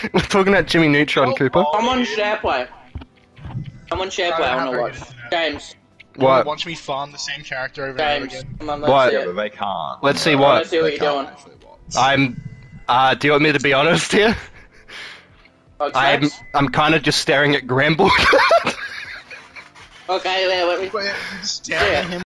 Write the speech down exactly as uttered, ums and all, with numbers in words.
We're talking about Jimmy Neutron, Oh, Cooper. oh. I'm on SharePlay. I'm on SharePlay, I wanna watch. James. You wanna What? watch me farm the same character over and over James. again? Come on, What? let's see Yeah, but it. they can't. Let's see I what. wanna see what They you're can't doing. actually watch. I'm. Uh, do you want me to be honest here? I'm. Bugsnax? I'm kind of just staring at Gramble. Okay, there, let me... Wait, you're just staring at him